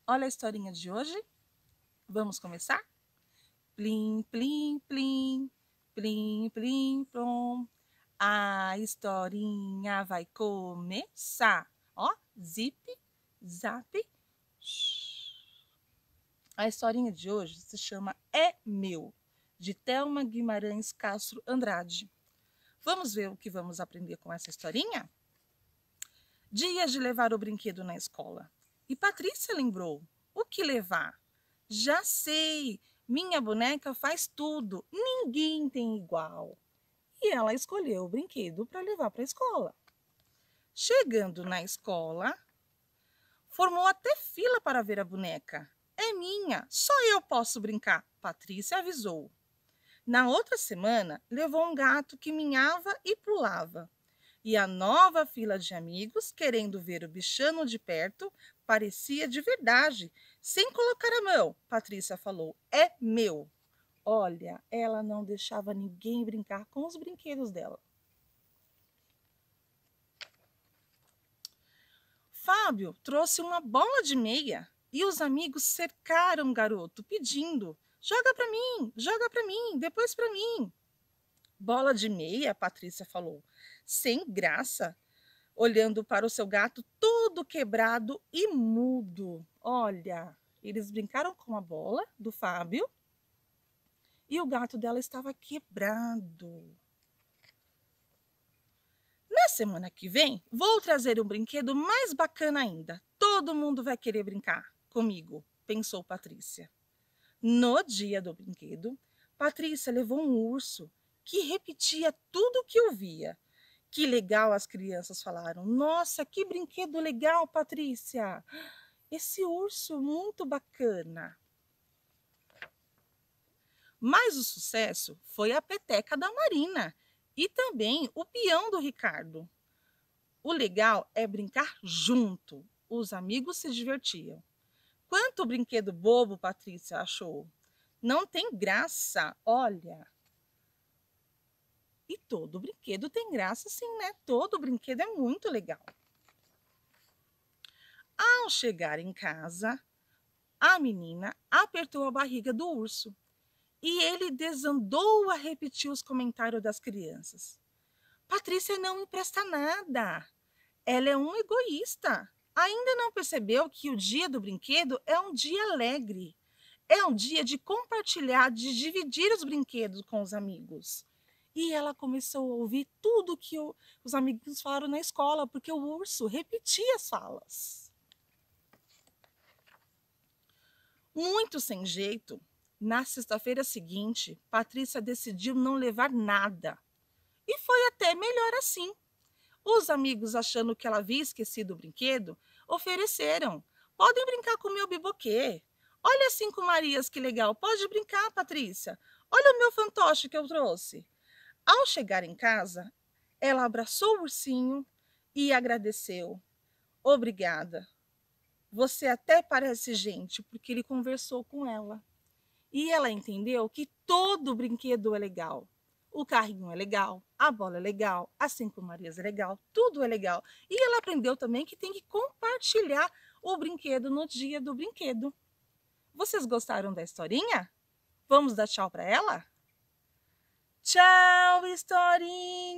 Olha a historinha de hoje. Vamos começar? Plim, plim, plim, plim, plim, plom. A historinha vai começar. Ó, zip, zap. A historinha de hoje se chama É Meu, de Thelma Guimarães Castro Andrade. Vamos ver o que vamos aprender com essa historinha? Dias de levar o brinquedo na escola. E Patrícia lembrou: o que levar? Já sei, minha boneca faz tudo, ninguém tem igual. E ela escolheu o brinquedo para levar para a escola. Chegando na escola, formou até fila para ver a boneca. É minha, só eu posso brincar, Patrícia avisou. Na outra semana, levou um gato que minhava e pulava. E a nova fila de amigos, querendo ver o bichano de perto, parecia de verdade. Sem colocar a mão, Patrícia falou: é meu. Olha, ela não deixava ninguém brincar com os brinquedos dela. Fábio trouxe uma bola de meia e os amigos cercaram o garoto, pedindo: joga para mim, depois para mim. Bola de meia, Patrícia falou, sem graça, olhando para o seu gato todo quebrado e mudo. Olha, eles brincaram com a bola do Fábio e o gato dela estava quebrado. Na semana que vem, vou trazer um brinquedo mais bacana ainda. Todo mundo vai querer brincar comigo, pensou Patrícia. No dia do brinquedo, Patrícia levou um urso que repetia tudo o que ouvia. Que legal, as crianças falaram. Nossa, que brinquedo legal, Patrícia. Esse urso muito bacana. Mas o sucesso foi a peteca da Marina e também o peão do Ricardo. O legal é brincar junto. Os amigos se divertiam. Quanto brinquedo bobo, Patrícia achou. Não tem graça, olha. E todo brinquedo tem graça, sim, né? Todo brinquedo é muito legal. Ao chegar em casa, a menina apertou a barriga do urso e ele desandou a repetir os comentários das crianças. Patrícia não me presta nada. Ela é um egoísta. Ainda não percebeu que o dia do brinquedo é um dia alegre. É um dia de compartilhar, de dividir os brinquedos com os amigos. E ela começou a ouvir tudo que os amigos falaram na escola, porque o urso repetia as falas. Muito sem jeito, na sexta-feira seguinte, Patrícia decidiu não levar nada. E foi até melhor assim. Os amigos, achando que ela havia esquecido o brinquedo, ofereceram. Podem brincar com o meu biboquê. Olha as 5 Marias, que legal. Pode brincar, Patrícia. Olha o meu fantoche que eu trouxe. Ao chegar em casa, ela abraçou o ursinho e agradeceu. Obrigada. Você até parece gente, porque ele conversou com ela. E ela entendeu que todo brinquedo é legal. O carrinho é legal, a bola é legal, as 5 Marias é legal, tudo é legal. E ela aprendeu também que tem que compartilhar o brinquedo no dia do brinquedo. Vocês gostaram da historinha? Vamos dar tchau para ela? Tchau, historinha!